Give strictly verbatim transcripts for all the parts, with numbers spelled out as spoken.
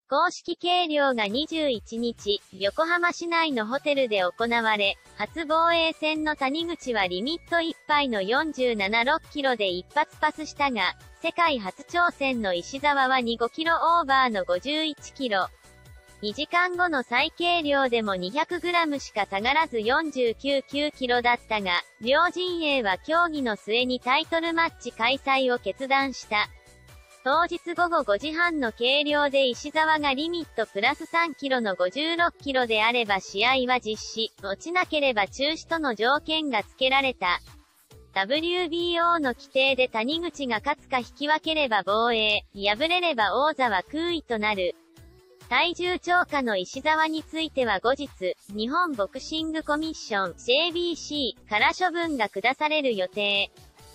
公式計量がにじゅういちにち、横浜市内のホテルで行われ、初防衛戦の谷口はリミットいっぱいのよんじゅうなな、ろっキロで一発パスしたが、世界初挑戦の石澤はにじゅうごキロオーバーのごじゅういちキロ。にじかんごの再計量でも にひゃくグラム しか下がらず よんじゅうきゅう、きゅうキロだったが、両陣営は協議の末にタイトルマッチ開催を決断した。当日午後ごじはんの計量で石澤がリミットプラスさんキロのごじゅうろっキロであれば試合は実施、落ちなければ中止との条件が付けられた。ダブリュービーオー の規定で谷口が勝つか引き分ければ防衛、敗れれば王座は空位となる。体重超過の石澤については後日、日本ボクシングコミッション ジェービーシー から処分が下される予定。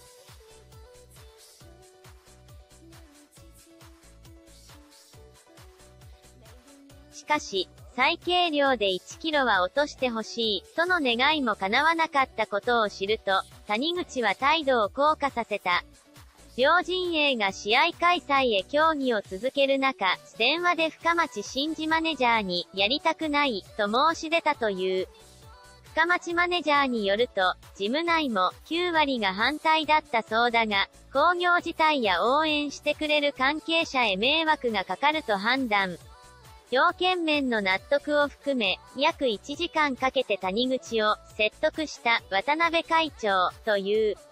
しかし、再計量でいちキロは落としてほしい、との願いも叶わなかったことを知ると、谷口は態度を硬化させた。両陣営が試合開催へ協議を続ける中、電話で深町真嗣マネジャーに、やりたくない、と申し出たという。深町マネジャーによると、ジム内もきゅうわりが反対だったそうだが、興行自体や応援してくれる関係者へ迷惑がかかると判断。条件面の納得を含め、約いちじかんかけて谷口を説得した渡辺会長という。